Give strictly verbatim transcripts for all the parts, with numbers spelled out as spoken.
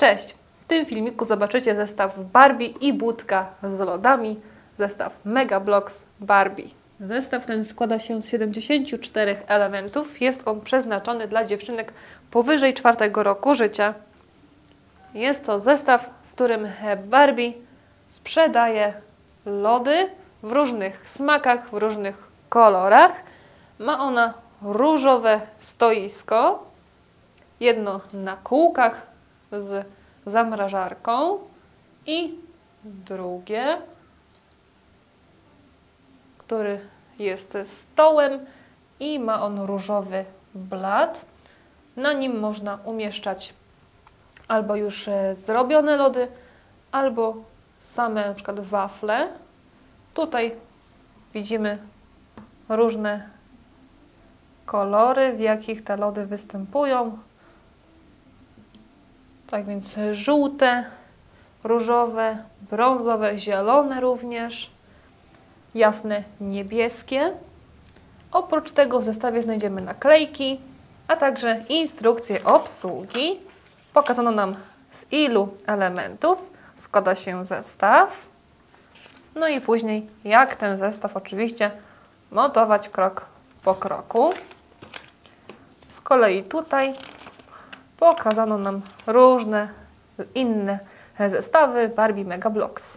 Cześć! W tym filmiku zobaczycie zestaw Barbie i budka z lodami, zestaw Mega Bloks Barbie. Zestaw ten składa się z siedemdziesięciu czterech elementów. Jest on przeznaczony dla dziewczynek powyżej czwartego roku życia. Jest to zestaw, w którym Barbie sprzedaje lody w różnych smakach, w różnych kolorach. Ma ona różowe stoisko, jedno na kółkach z zamrażarką i drugie, który jest stołem i ma on różowy blat. Na nim można umieszczać albo już zrobione lody, albo same na przykład wafle. Tutaj widzimy różne kolory, w jakich te lody występują. Tak więc żółte, różowe, brązowe, zielone również, jasne niebieskie. Oprócz tego w zestawie znajdziemy naklejki, a także instrukcję obsługi. Pokazano nam, z ilu elementów składa się zestaw. No i później jak ten zestaw oczywiście montować krok po kroku. Z kolei tutaj pokazano nam różne inne zestawy Barbie Mega Bloks.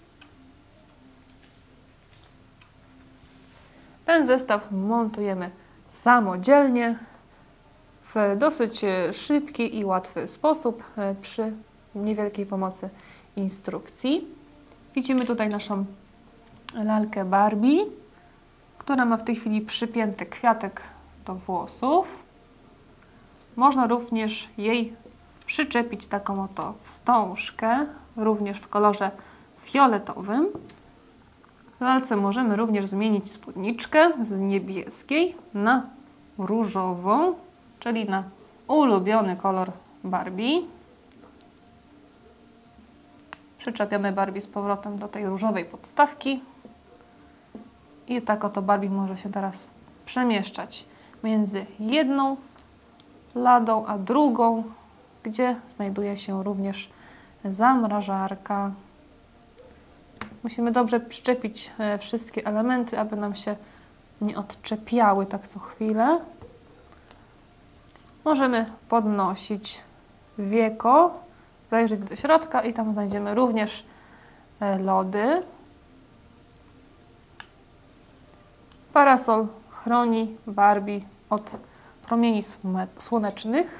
Ten zestaw montujemy samodzielnie w dosyć szybki i łatwy sposób przy niewielkiej pomocy instrukcji. Widzimy tutaj naszą lalkę Barbie, która ma w tej chwili przypięty kwiatek do włosów. Można również jej przyczepić taką oto wstążkę, również w kolorze fioletowym. W lalce możemy również zmienić spódniczkę z niebieskiej na różową, czyli na ulubiony kolor Barbie. Przyczepiamy Barbie z powrotem do tej różowej podstawki. I tak oto Barbie może się teraz przemieszczać między jedną ladą a drugą, gdzie znajduje się również zamrażarka. Musimy dobrze przyczepić wszystkie elementy, aby nam się nie odczepiały tak co chwilę. Możemy podnosić wieko, zajrzeć do środka i tam znajdziemy również lody. Parasol chroni Barbie od promieni słonecznych.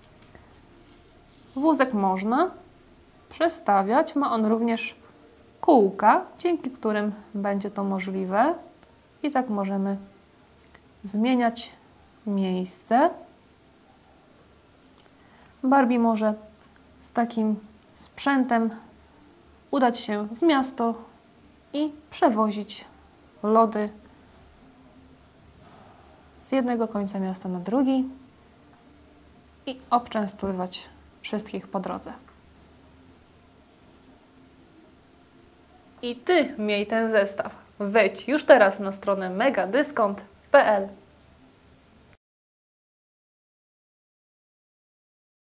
Wózek można przestawiać. Ma on również kółka, dzięki którym będzie to możliwe. I tak możemy zmieniać miejsce. Barbie może z takim sprzętem udać się w miasto i przewozić lody z jednego końca miasta na drugi i obczęstowywać wszystkich po drodze. I Ty miej ten zestaw. Wejdź już teraz na stronę mega dyskont kropka p l.